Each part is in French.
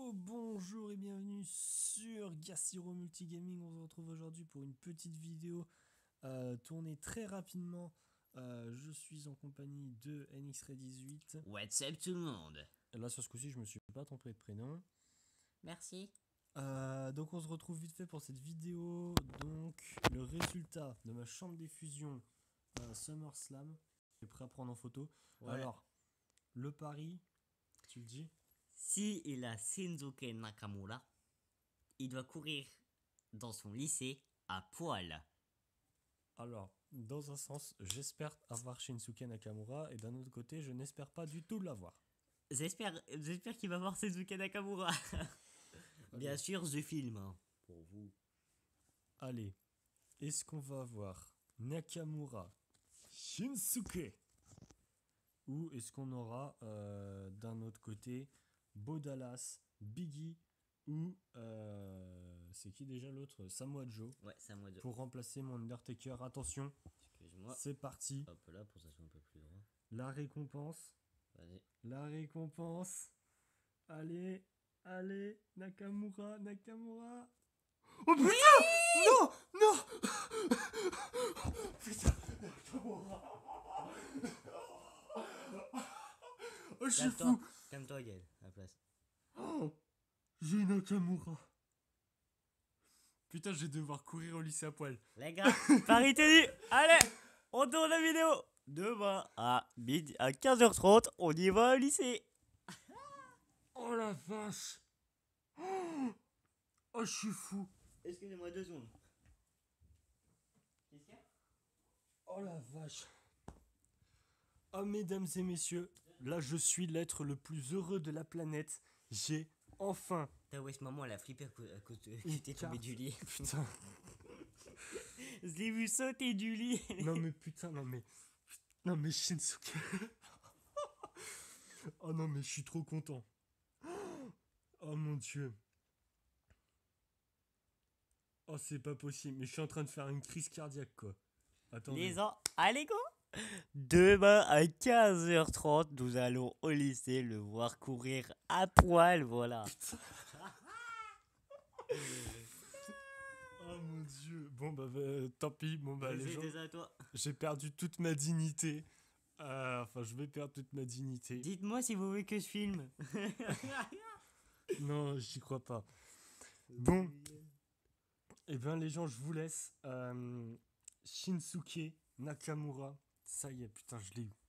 Bonjour et bienvenue sur Gassiro Multigaming. On se retrouve aujourd'hui pour une petite vidéo tournée très rapidement. Je suis en compagnie de NXRay18. What's up tout le monde? Là sur ce coup-ci je me suis pas trompé de prénom. Merci. Donc on se retrouve vite fait pour cette vidéo. Donc le résultat de ma chambre d'effusion SummerSlam. Je suis prêt à prendre en photo. Ouais. Alors, le pari, tu le dis? Si il a Shinsuke Nakamura, il doit courir dans son lycée à poil. Alors, dans un sens, j'espère avoir Shinsuke Nakamura et d'un autre côté, je n'espère pas du tout l'avoir. J'espère qu'il va voir Shinsuke Nakamura. Bien sûr, je filme hein, pour vous. Allez, est-ce qu'on va avoir Nakamura, Shinsuke, ou est-ce qu'on aura d'un autre côté Bo Dallas, Biggie ou c'est qui déjà l'autre? Samoa Joe. Ouais, c'est à moi de. Pour remplacer mon Undertaker. Attention, Excuse-moi. c'est parti. Hop là pour que ça soit un peu plus droit. La récompense. Vas-y. La récompense. Allez, allez, Nakamura, Nakamura. Oh putain! Non, non! Putain, Nakamura. Oh, je suis fou. Calme-toi, Gaël, à la place. Oh, j'ai Nakamura. Putain, je vais devoir courir au lycée à poil. Les gars, pari tenu. Allez, on tourne la vidéo. Demain à 15h30, on y va au lycée. Oh la vache! Oh, je suis fou! Excusez-moi 2 secondes. Qu'est-ce qu'il y a? Oh la vache! Oh, mesdames et messieurs, là je suis l'être le plus heureux de la planète. J'ai enfin T'as ouais, maman elle a flippé à cause de une que t'es tombé carte. du lit. Putain! Je l'ai vu sauter du lit. Non mais putain, non mais Shinsuke! Oh non mais je suis trop content! Oh mon dieu! Oh c'est pas possible, mais je suis en train de faire une crise cardiaque quoi. Attendez. Les gens, allez go. Demain à 15h30, nous allons au lycée le voir courir à poil, voilà. Oh mon dieu! Bon bah, tant pis, bon bah les gens. Désolé à toi. J'ai perdu toute ma dignité. Enfin, je vais perdre toute ma dignité. Dites-moi si vous voulez que je filme. Non, j'y crois pas. Bon. Eh bien, les gens, je vous laisse. Shinsuke Nakamura. Ça y est, putain, je l'ai eu.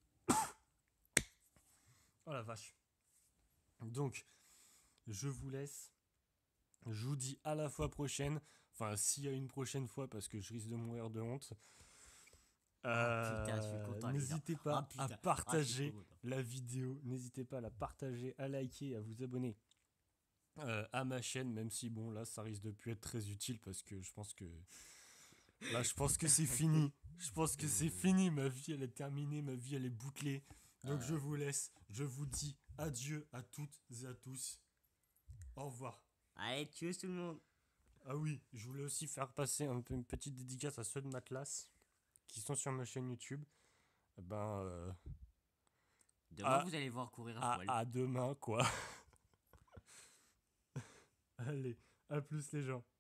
Oh la vache. Donc, je vous laisse. Je vous dis à la fois prochaine. Enfin, s'il y a une prochaine fois, parce que je risque de mourir de honte. putain, je suis content, les gars. N'hésitez pas Ah, putain. à partager je suis content. la vidéo. N'hésitez pas à la partager, à liker, à vous abonner à ma chaîne. Même si bon là, ça risque de plus être très utile parce que je pense que là, je pense que c'est fini. Je pense que c'est fini. Ma vie, elle est terminée. Ma vie, elle est bouclée. Donc je vous laisse. Je vous dis adieu à toutes et à tous. Au revoir. Allez, tchuss tout le monde. Ah oui, je voulais aussi faire passer une petite dédicace à ceux de ma classe qui sont sur ma chaîne YouTube. Ben, Demain, vous allez voir courir à poil. à demain, quoi. Allez, à plus les gens.